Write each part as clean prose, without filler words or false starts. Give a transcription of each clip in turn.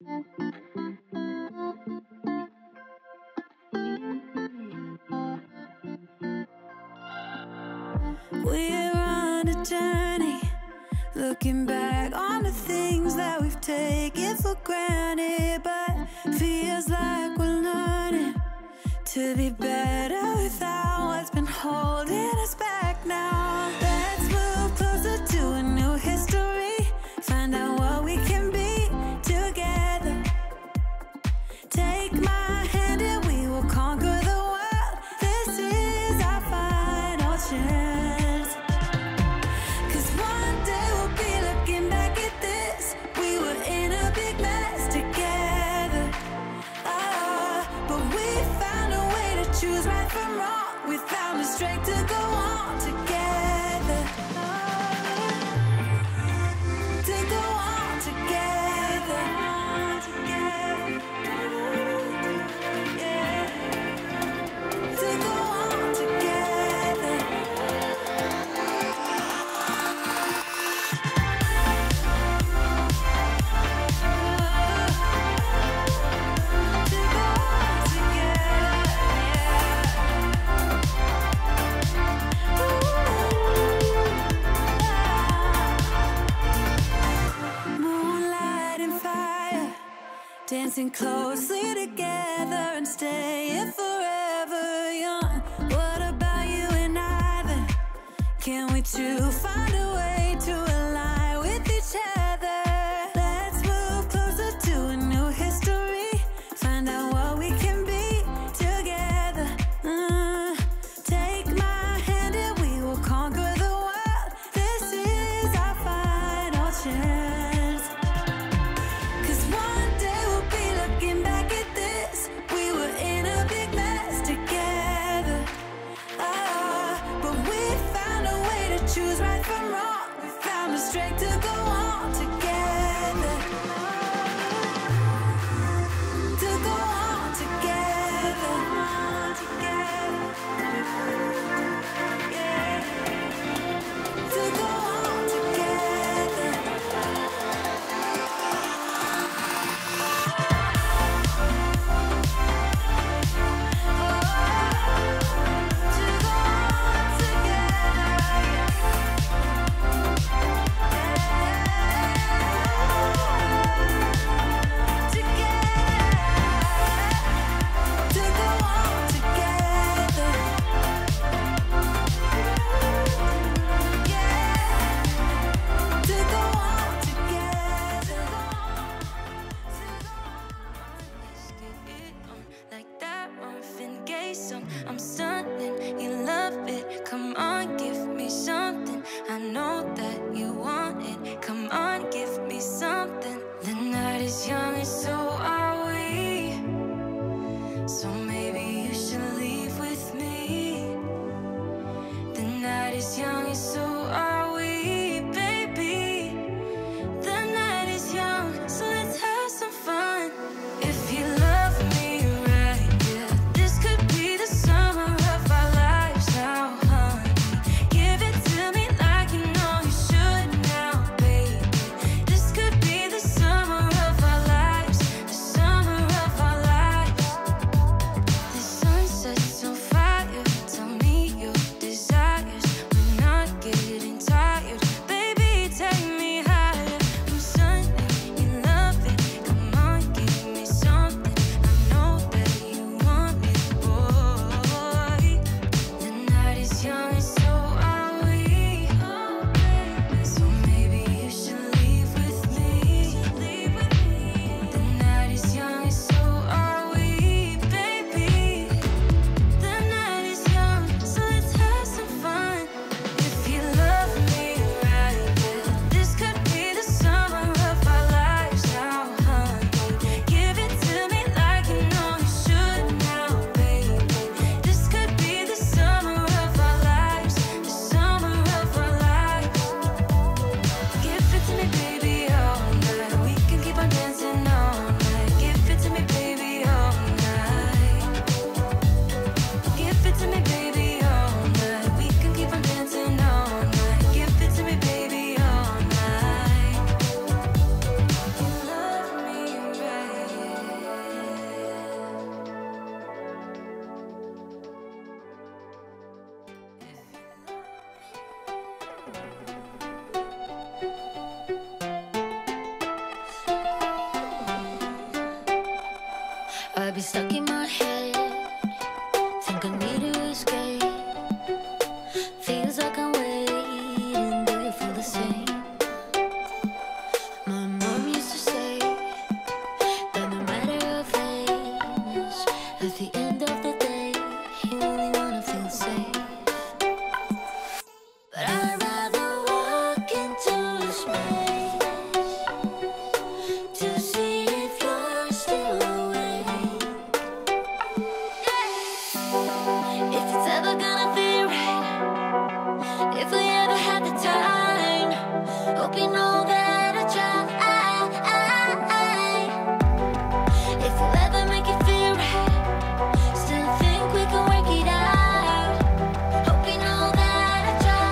We're on a journey, looking back on the things that we've taken for granted, but feels like we're learning to be better without what's been holding us back now. Let's move closer to a new history, find out what we can be together. Take my hand and we will conquer the world. This is our final chance. 'Cause one day we'll be looking back at this. We were in a big mess together, but we found a way to choose right from wrong. We found the strength to go on together, to go on together, yeah, to go on together. Moonlight and fire, dancing closely together and staying forever young. What about you and I then? Can we two find a way to align with each other? Let's move closer to a new history, find out what we can be together. Take my hand and we will conquer the world. This is our final chance. 'Cause one day we'll be looking back at this. We were in a big mess together, but we found a way to choose right from wrong. I'd be stuck in my head, think I need to escape. Feels like I'm waiting, do you feel the same? My mom used to say that no matter how famous, at the end of the day, you only wanna feel safe. But I'd rather walk into the space to see if you're still awake. If it's ever gonna be right, if we ever had the time, hope you know that I try. If we'll ever make it feel right, still think we can work it out. Hope you know that I try.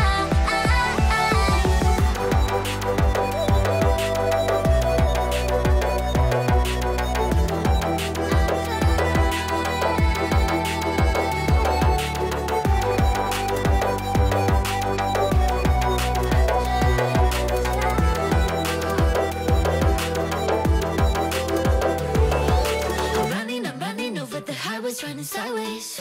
I'm running over the highways, running sideways.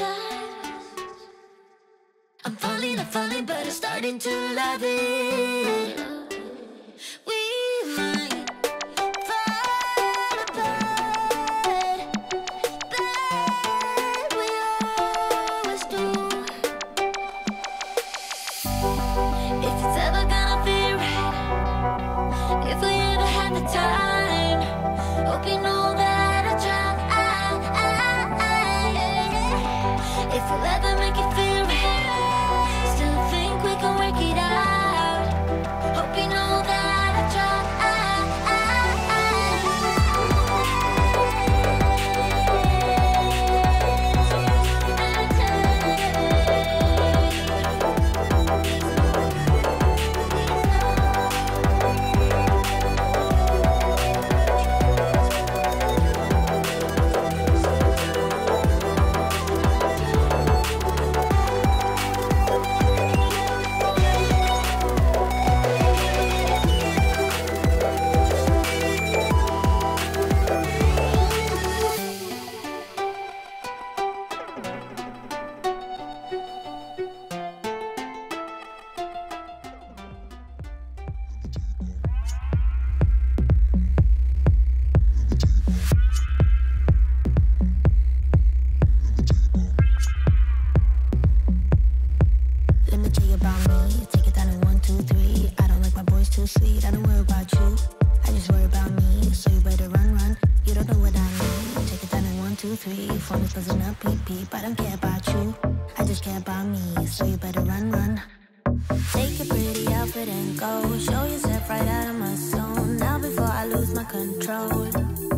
I'm falling, but I'm starting to love it. We might fall apart, but we always do. If it's ever gonna be right, if we ever had the time, hope you know that I try. If we'll ever make it feel right, still think we can work it out. Hope you know that I try. Let me tell you about me. Take it down in 1, 2, 3. I don't like my boys too sweet. I don't worry about you, I just worry about me. So you better run, run. You don't know what I need. Take it down in 1, 2, 3. Phone is buzzing up, beep, beep. I don't care about you, I just care about me. So you better run, run. Take your pretty outfit and go. Show yourself right out of my zone. Now before I lose my control.